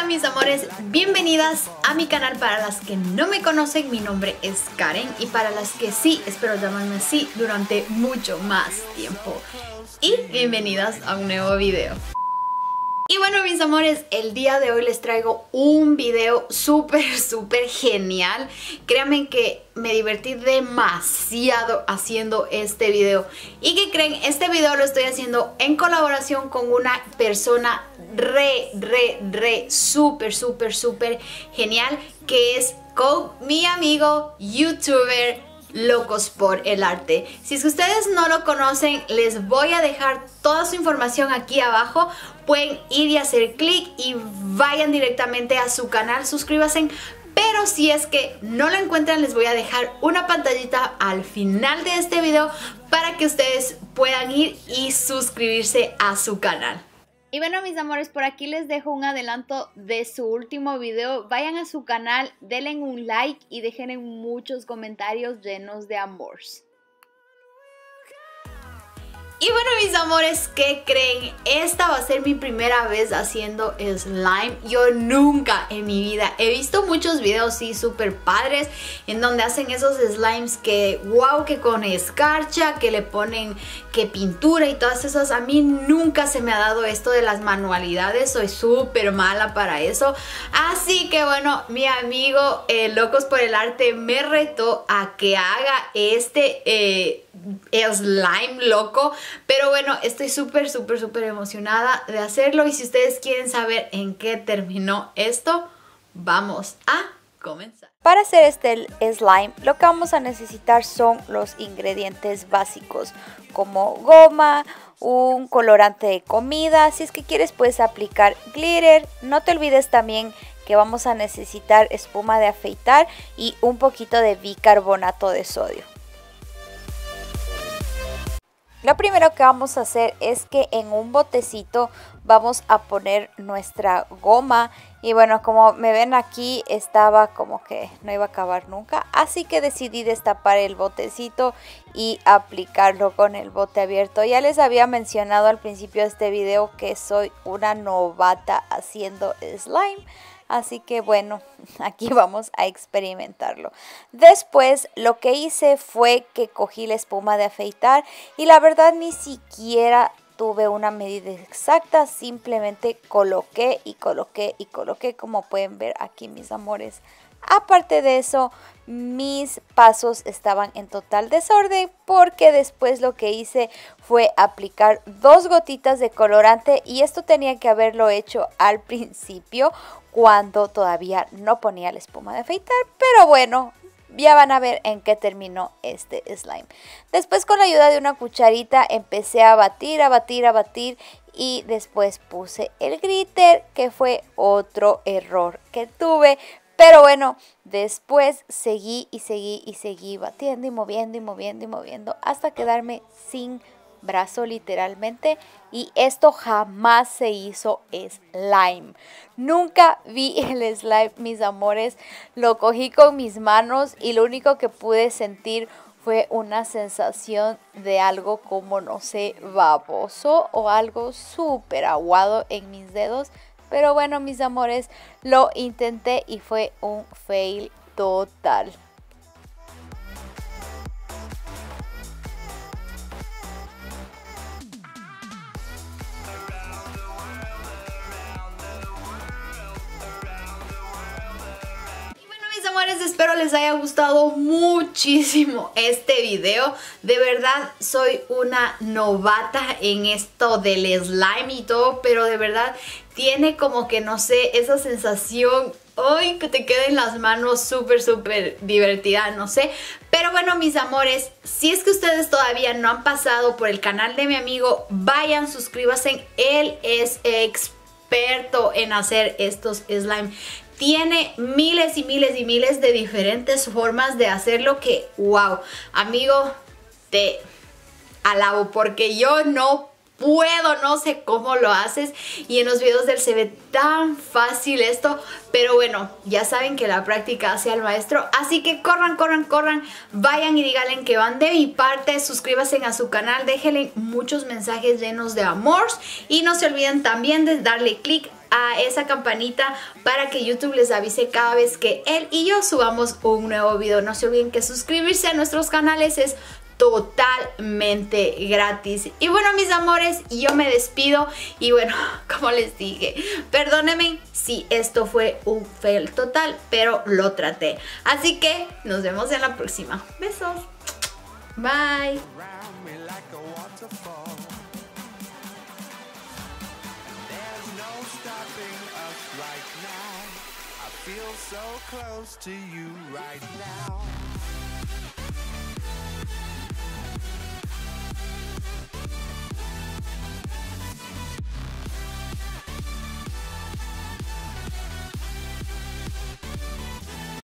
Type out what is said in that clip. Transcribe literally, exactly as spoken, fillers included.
mis amores, bienvenidas a mi canal. Para las que no me conocen, mi nombre es Karen, y para las que sí, espero llamarme así durante mucho más tiempo. Y bienvenidas a un nuevo video. Y bueno, mis amores, el día de hoy les traigo un video súper, súper genial. Créanme que me divertí demasiado haciendo este video. ¿Y qué creen? Este video lo estoy haciendo en colaboración con una persona re, re, re, súper, súper, súper genial, que es con mi amigo youtuber Locos por el Arte. Si es que ustedes no lo conocen, les voy a dejar toda su información aquí abajo. Pueden ir y hacer clic y vayan directamente a su canal, suscríbanse. Pero si es que no lo encuentran, les voy a dejar una pantallita al final de este video para que ustedes puedan ir y suscribirse a su canal. Y bueno, mis amores, por aquí les dejo un adelanto de su último video. Vayan a su canal, denle un like y dejen muchos comentarios llenos de amor. Y bueno, mis amores, ¿qué creen? Esta va a ser mi primera vez haciendo slime. Yo nunca en mi vida he visto muchos videos, sí, súper padres, en donde hacen esos slimes que, wow, que con escarcha, que le ponen que pintura y todas esas. A mí nunca se me ha dado esto de las manualidades, soy súper mala para eso. Así que bueno, mi amigo eh, Locos por el Arte me retó a que haga este eh, slime loco. Pero bueno, estoy súper, súper, súper emocionada de hacerlo. Y si ustedes quieren saber en qué terminó esto, vamos a comenzar. Para hacer este slime, lo que vamos a necesitar son los ingredientes básicos, como goma, un colorante de comida. Si es que quieres, puedes aplicar glitter. No te olvides también que vamos a necesitar espuma de afeitar y un poquito de bicarbonato de sodio. Lo primero que vamos a hacer es que en un botecito vamos a poner nuestra goma. Y bueno, como me ven aquí, estaba como que no iba a acabar nunca. Así que decidí destapar el botecito y aplicarlo con el bote abierto. Ya les había mencionado al principio de este video que soy una novata haciendo slime. Así que bueno, aquí vamos a experimentarlo. Después lo que hice fue que cogí la espuma de afeitar y la verdad ni siquiera tuve una medida exacta. Simplemente coloqué y coloqué y coloqué, como pueden ver aquí, mis amores. Aparte de eso, mis pasos estaban en total desorden porque después lo que hice fue aplicar dos gotitas de colorante, y esto tenía que haberlo hecho al principio cuando todavía no ponía la espuma de afeitar, pero bueno, ya van a ver en qué terminó este slime. Después, con la ayuda de una cucharita, empecé a batir, a batir, a batir, y después puse el glitter, que fue otro error que tuve. Pero bueno, después seguí y seguí y seguí batiendo y moviendo y moviendo y moviendo hasta quedarme sin brazo literalmente. Y esto jamás se hizo slime. Nunca vi el slime, mis amores. Lo cogí con mis manos y lo único que pude sentir fue una sensación de algo como, no sé, baboso o algo súper aguado en mis dedos. Pero bueno, mis amores, lo intenté y fue un fail total. Amores, espero les haya gustado muchísimo este video. De verdad soy una novata en esto del slime y todo, pero de verdad tiene como que, no sé, esa sensación, ¡ay!, que te queda en las manos súper, súper divertida, no sé. Pero bueno, mis amores, si es que ustedes todavía no han pasado por el canal de mi amigo, vayan, suscríbanse. Él es experto en hacer estos slime. Tiene miles y miles y miles de diferentes formas de hacerlo que, wow, amigo, te alabo porque yo no puedo, no sé cómo lo haces, y en los videos de él se ve tan fácil esto, pero bueno, ya saben que la práctica hace al maestro, así que corran, corran, corran, vayan y díganle que van de mi parte, suscríbanse a su canal, déjenle muchos mensajes llenos de amor y no se olviden también de darle click a esa campanita para que YouTube les avise cada vez que él y yo subamos un nuevo video. No se olviden que suscribirse a nuestros canales es totalmente gratis. Y bueno, mis amores, yo me despido y bueno, como les dije, perdónenme si esto fue un fail total, pero lo traté. Así que nos vemos en la próxima. Besos. Bye. Feel so close to you right now.